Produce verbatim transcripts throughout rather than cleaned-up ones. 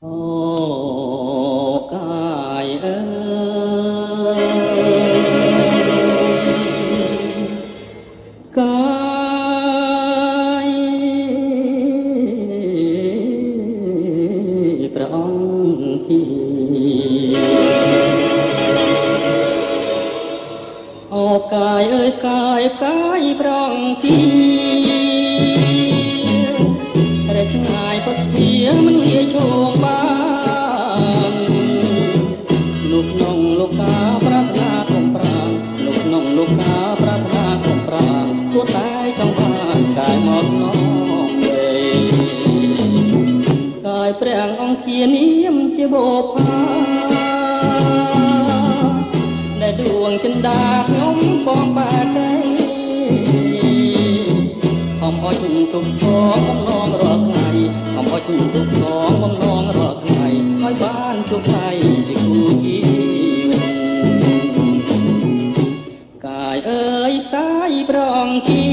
អូកាយអើយកាយព្រះអង្គទីអូកាយអើយកាយកាយព្រះអង្គទីតែឆ្ងាយពុតជាមិនងាយឈោងបានលោកក្នុងលោកកាប្រាថ្នាគុំប្រាំលោកក្នុងលោកកាប្រាថ្នាគុំប្រាំគួរតែចង់បានកាយមកនោះទេកាយព្រះអង្គជានាមជាបុប្ផាដែលដួងចិន្តាខ្ញុំបងបាតែខំអុចទុកសងបំណងរាល់ថ្ងៃខំអុចទុកសងបំណងរាល់ថ្ងៃឲ្យបានជួបថ្ងៃជាគូជីវិតកាយអើយកាយប្រងជា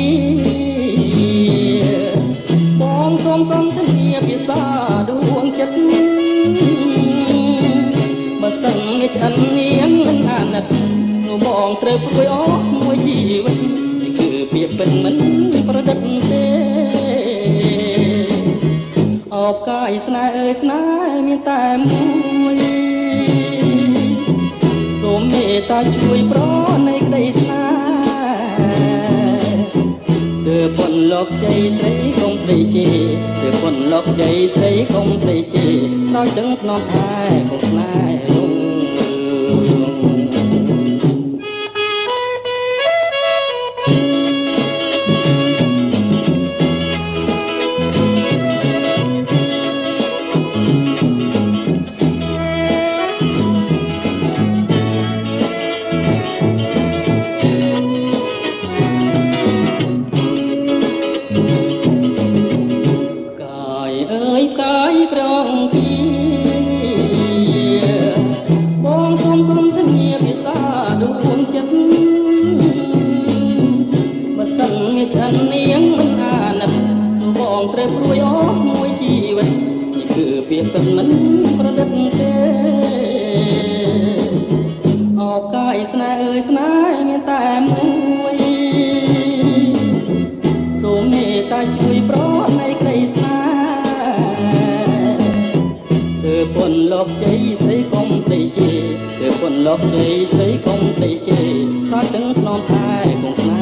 បងសូមសន្ទនាភាសាដួងចិត្តបើសិនជាឆ្អិននាងមិនអាណិតនោះបងត្រូវព្រួយអស់មួយជីវិតគឺពាក្យពិតមិនប្រឌិតទេអបកាយស្នេហ៍អើយស្នេហ៍មានតែមួយសូមមេត្តាជួយប្រណីក្តីស្នេហ៍ទើបប៉ុនលោកជ័យស្រីកុំស្រីជេទើបប៉ុនលោកជ័យស្រីកុំស្រីជេស្រោចទាំងភ្នំថែកុំស្នេហ៍លងកាយប្រងទីបងសូមសំទនាភាសាដួងចិត្តបើសិនជាឆ្អិននាងមិនអាណិតនោះបងត្រូវព្រួយអស់មួយជីវិតនេះគឺពាក្យពិតមិនប្រឌិតទេអបកាយស្នេហ៍អើយស្នេហ៍មានតែមួយសូមមេត្តាជួយប្រណីក្តីស្នេហ៍ពុនលោកជ័យស្រីកុំស្រីជេទើបពុនលោកជ័យស្រីកុំស្រីជេស្រោចទាំងភ្នំថែកុំខ្លា